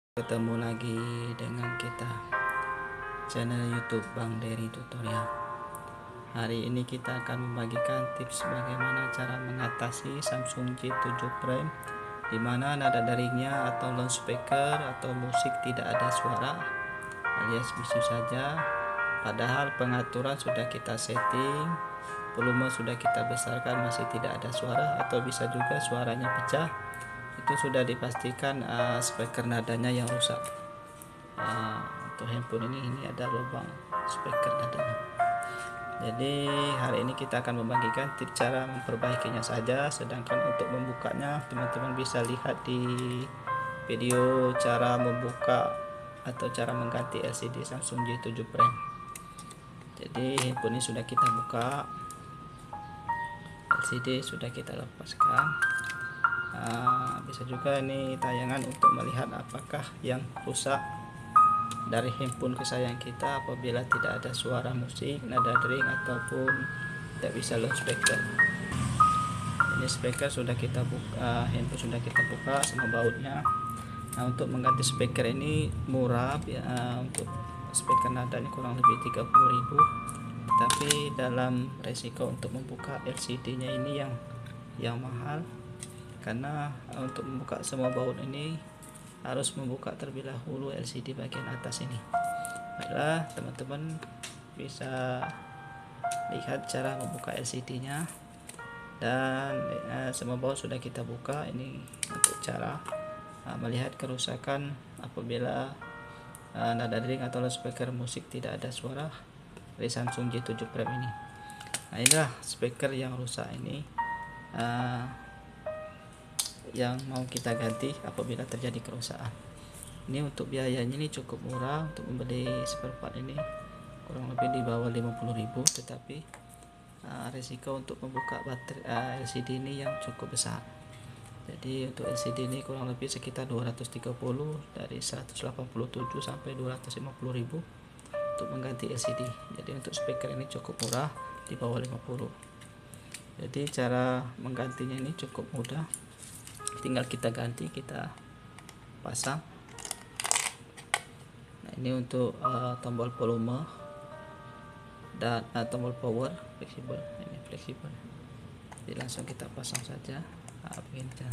Ketemu lagi dengan kita, channel YouTube Bang Dery Tutorial. Hari ini kita akan membagikan tips bagaimana cara mengatasi Samsung J7 Prime di mana nada deringnya atau loudspeaker atau musik tidak ada suara alias bisu saja, padahal pengaturan sudah kita setting, volume sudah kita besarkan, masih tidak ada suara atau bisa juga suaranya pecah. Itu sudah dipastikan speaker nadanya yang rusak. Untuk handphone ini ada lubang speaker nadanya. Jadi hari ini kita akan membagikan tips cara memperbaikinya saja, sedangkan untuk membukanya teman-teman bisa lihat di video cara membuka atau cara mengganti LCD Samsung J7 Prime. Jadi handphone ini sudah kita buka, LCD sudah kita lepaskan. Bisa juga ini tayangan untuk melihat apakah yang rusak dari handphone kesayangan kita apabila tidak ada suara musik, nada dering ataupun tidak bisa loudspeaker. Ini speaker sudah kita buka, handphone sudah kita buka sama bautnya. Nah, untuk mengganti speaker ini murah ya, untuk speaker nada ini kurang lebih 30.000, tapi dalam resiko untuk membuka LCD-nya ini yang mahal, karena untuk membuka semua baut ini harus membuka terlebih dahulu LCD bagian atas ini. Baiklah, teman-teman bisa lihat cara membuka LCD-nya, dan semua baut sudah kita buka. Ini untuk cara melihat kerusakan apabila nada dering atau loudspeaker musik tidak ada suara dari Samsung J7 Prime ini. Nah, inilah speaker yang rusak ini, yang mau kita ganti apabila terjadi kerusakan. Ini untuk biayanya ini cukup murah, untuk membeli spare part ini kurang lebih di bawah 50.000, tetapi resiko untuk membuka baterai LCD ini yang cukup besar. Jadi untuk LCD ini kurang lebih sekitar 230 dari 187 sampai 250.000 untuk mengganti LCD. Jadi untuk speaker ini cukup murah, di bawah 50. Jadi cara menggantinya ini cukup mudah, tinggal kita ganti, kita pasang. Nah, ini untuk tombol volume dan tombol power fleksibel. Ini fleksibel, jadi langsung kita pasang saja. Begini cara.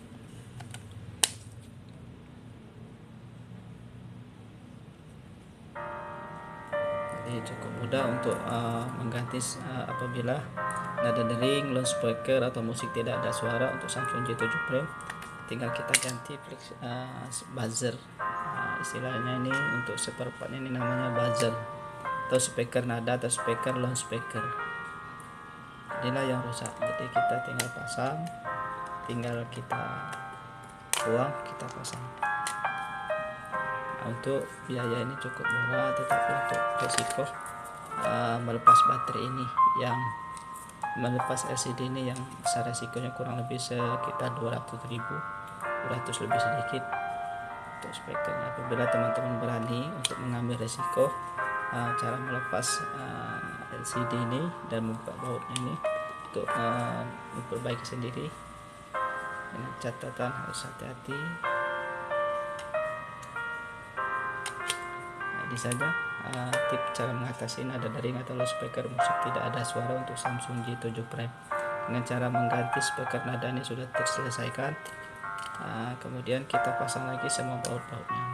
Jadi cukup mudah untuk mengganti apabila nada dering, loudspeaker atau musik tidak ada suara untuk Samsung J7 Prime. Tinggal kita ganti buzzer. Istilahnya ini untuk spare part ini namanya buzzer atau speaker nada atau speaker loudspeaker. Inilah yang rusak. Jadi kita tinggal pasang, tinggal kita buang, kita pasang. Nah, untuk biaya ini cukup murah, tetapi untuk resiko melepas baterai ini, yang melepas LCD ini yang besar resikonya kurang lebih sekitar 200.000, 200 lebih sedikit untuk speakernya. Apabila teman-teman berani untuk mengambil resiko cara melepas LCD ini dan membuka bautnya ini untuk memperbaiki sendiri, dengan catatan harus hati-hati. Ini saja tips cara mengatasi nada dering atau loudspeaker musik tidak ada suara untuk Samsung J7 Prime. Dengan cara mengganti speaker nada ini sudah terselesaikan. Kemudian kita pasang lagi semua baut-bautnya.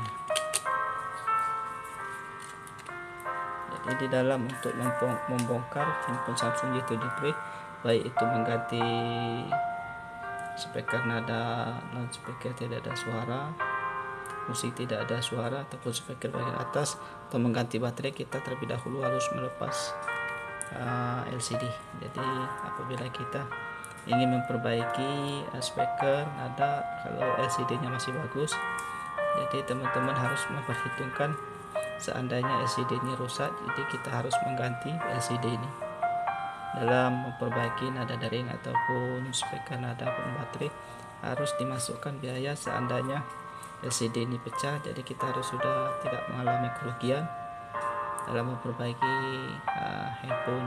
Jadi di dalam untuk membongkar handphone Samsung J7 Prime, baik itu mengganti speaker nada, loudspeaker tidak ada suara, musik tidak ada suara, ataupun speaker bagian atas, atau mengganti baterai, kita terlebih dahulu harus melepas LCD. Jadi apabila kita ingin memperbaiki speaker nada kalau LCD-nya masih bagus, jadi teman-teman harus memperhitungkan seandainya LCD ini rusak, jadi kita harus mengganti LCD ini. Dalam memperbaiki nada daring ataupun speaker nada ataupun baterai harus dimasukkan biaya seandainya LCD ini pecah, jadi kita harus sudah tidak mengalami kerugian dalam memperbaiki handphone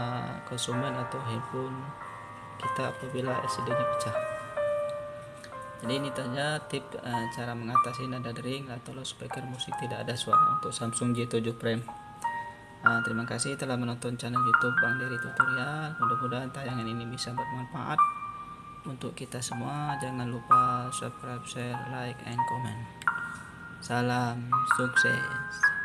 konsumen atau handphone kita apabila LCD nya pecah. Jadi ini saja tip cara mengatasi nada dering atau loudspeaker musik tidak ada suara untuk Samsung J7 Prime. Terima kasih telah menonton channel YouTube Bang Dery Tutorial. Mudah-mudahan tayangan ini bisa bermanfaat untuk kita semua. Jangan lupa subscribe, share, like, and comment. Salam sukses.